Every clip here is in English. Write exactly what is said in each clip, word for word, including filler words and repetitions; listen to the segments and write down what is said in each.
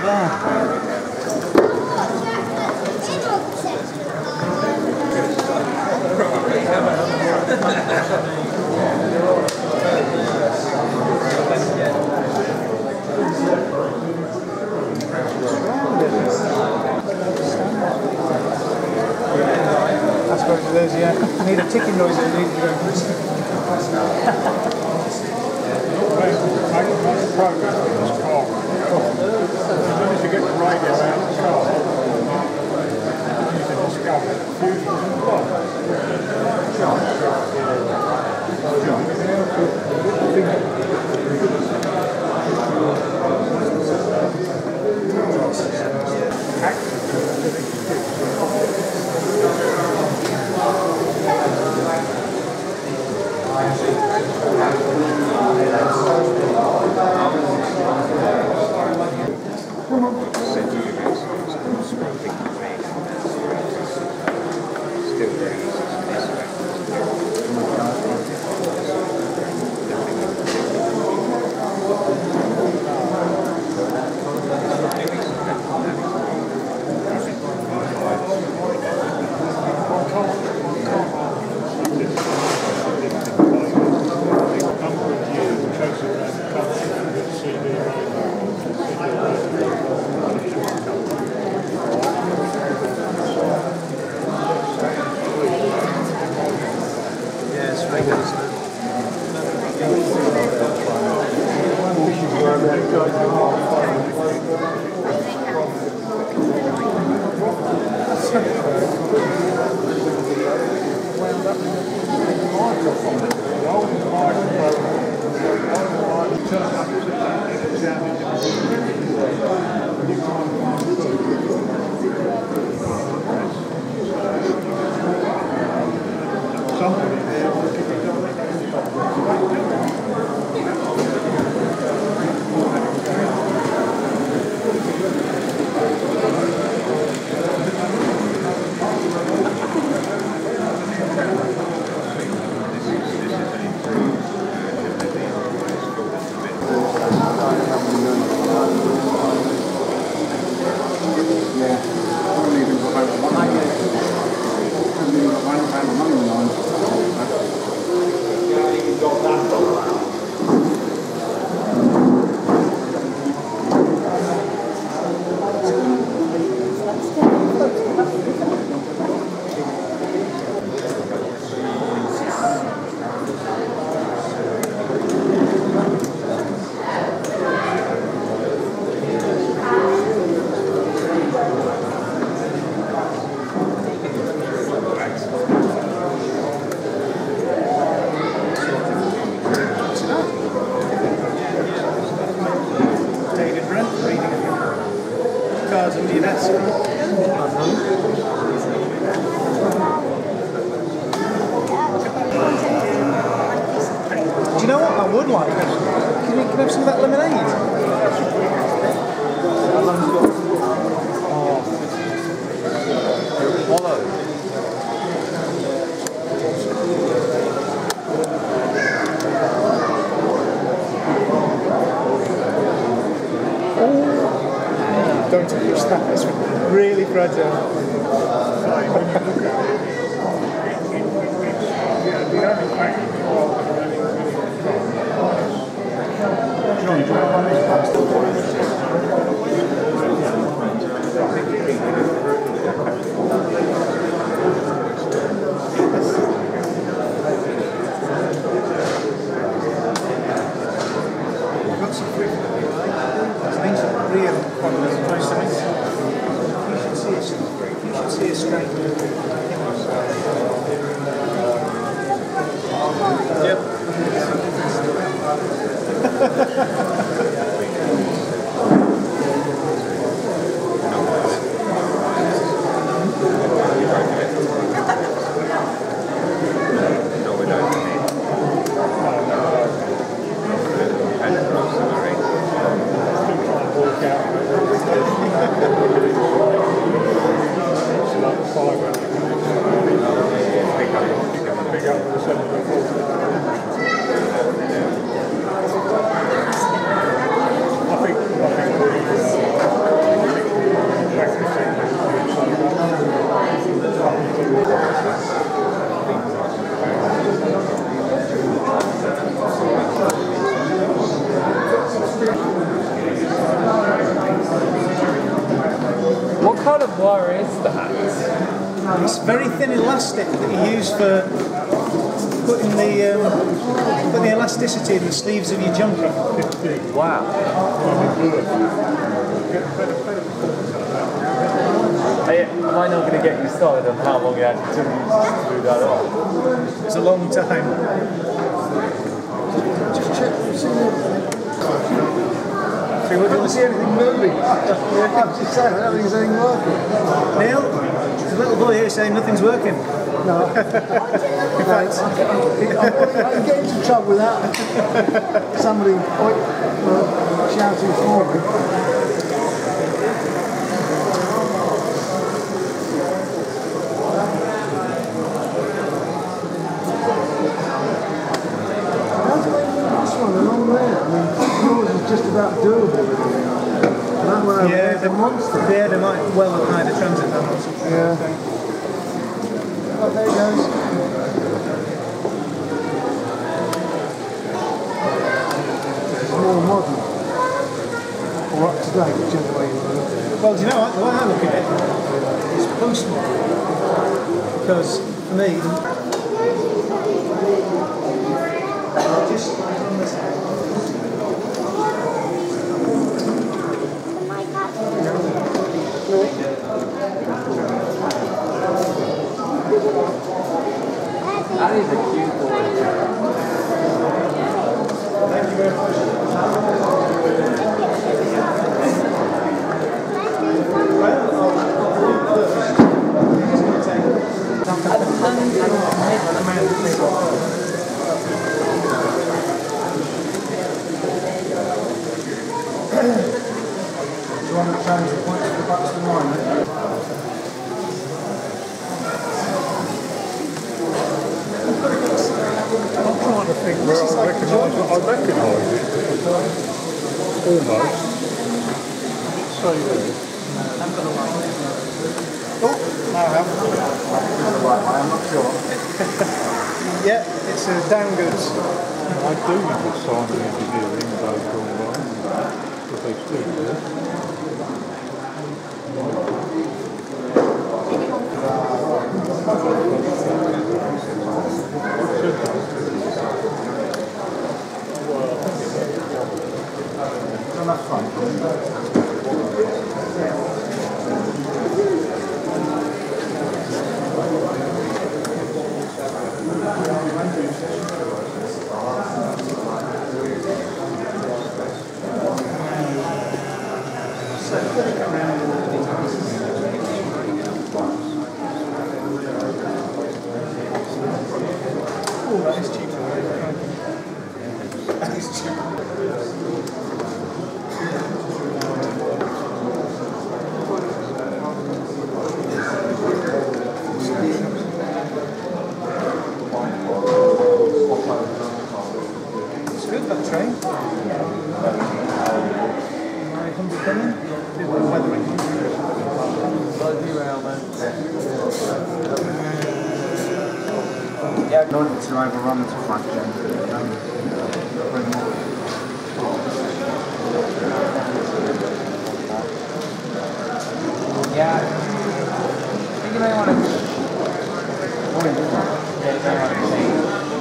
I suppose it is, yeah. I need a ticking noise that needs to go. Make progress with this car. As soon as you get the radio out of the car, you can discover Don't touch that, it's really fragile. I think, I think kind of wire is that? It's very thin elastic that you use for putting the um, putting the elasticity in the sleeves of your jumper. Wow. Hey, am I not going to get you started on how long it actually took you to screw that on? It's a long time. Just check, see See, what do you see anything moving? Yeah, I'm just saying, I don't think there's anything working. Neil, there's a little boy here saying nothing's working. No. In fact, I can get into trouble with that. Somebody uh, shouting for me. How do they move this one along there? I mean, yours is just about doable. That one over yeah, there's a monster. Yeah, they might well have hired a transit van or something. Yeah. Oh, there he goes. It's more modern. Or up to date, whichever way you want to look at it. Well, do you know what? The way I look at it is postmodern. Because for me, just on this side. That is a cute boy. Thank you very much. Do you want to change the points to the bucks to nine? Eh? I'm trying to think where I recognise it. I recognise it. Almost. Say there. Oh, no, I haven't. I'm not sure. Yeah, it's a down goods. I do with Simon Engineering, those gone by. But they still do. And that's fine. Oh, that is cheap. That is cheap. It's good, that train. nine hundred coming. Did the weathering. Yeah, not to overrun to front gen. Yeah. I think you may want to. Yeah, you may want to change.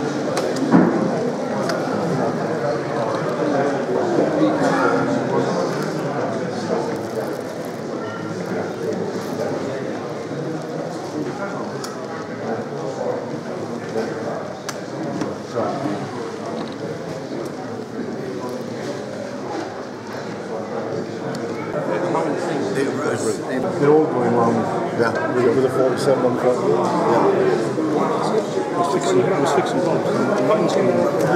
The old going round. Yeah. With, with a forty-seven on front. Yeah. It was fixing, it was fixing bombs. The mine's coming.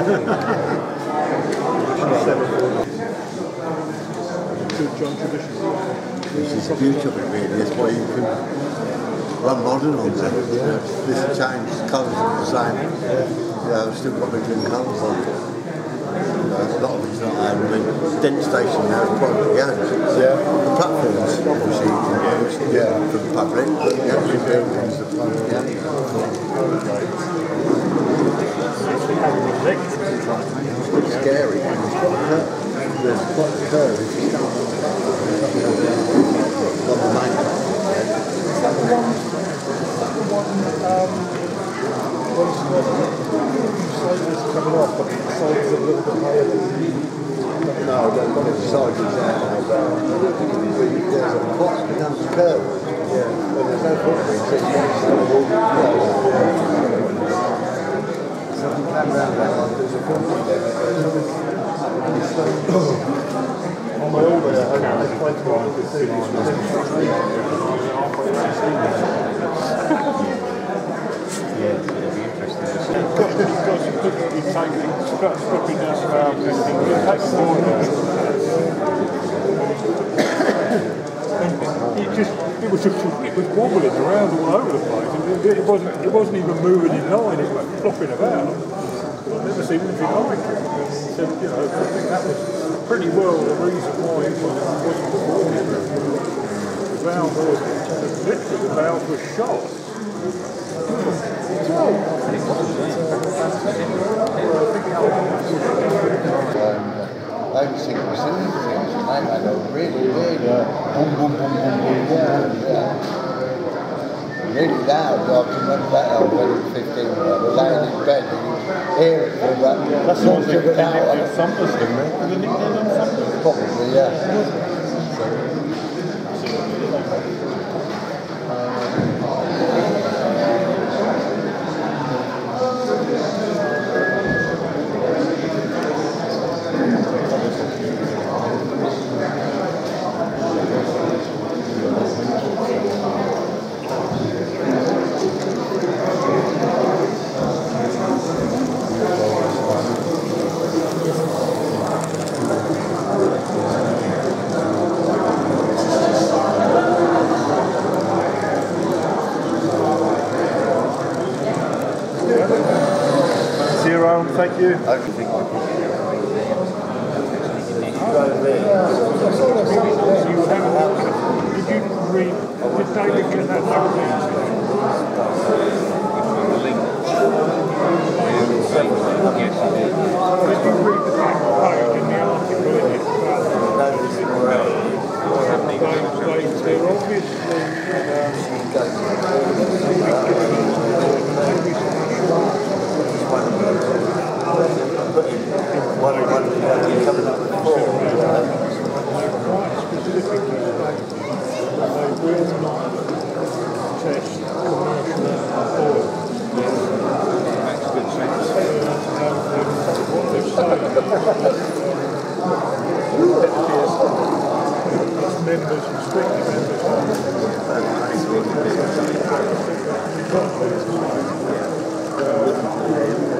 Good John tradition. This is the beauty of it really, it's why you can run modern on them. Yeah. This change, colours are the same. Yeah, I've still got my green colours on. A lot of it's not there. I mean, Dent Station now is privately owned. Yeah. The platforms, obviously, you can use yeah. for the public, but the actual buildings are private. Yeah. It's scary. It's quite a curve. There's quite a curve if you stand on the platform. On the main. On my old day, I had a plate of wine with cities with Yeah, it'll be interesting to see. You've got, you've got some good, you take things, start stopping down some valves and things, you take the wine out. It just, it was just, it was wobbling around all over the place. It, it wasn't, it wasn't even moving in line. It was flopping about. I've never seen anything like it. So, you know, I think that was pretty well the reason why it wasn't, wasn't performing. The valve was literally the valve was shot. I was thinking of silly things, and I had a really, really boom, boom, boom, boom, boom, boom, yeah. Really loud. I can remember that I was only fifteen when I was laying in bed and you hear it for about That's not what they to an hour. nicknamed thumpers, didn't they? Did they nickname them thumpers? Probably, yeah. See you around, thank you. I can think of it. You have, did you read, did David get that magazine? Did you read the back page in the article in it about they, they, they're obviously One of one of coming up with four. quite specifically that they will not test commercial oil. What they've said is members and strictly members of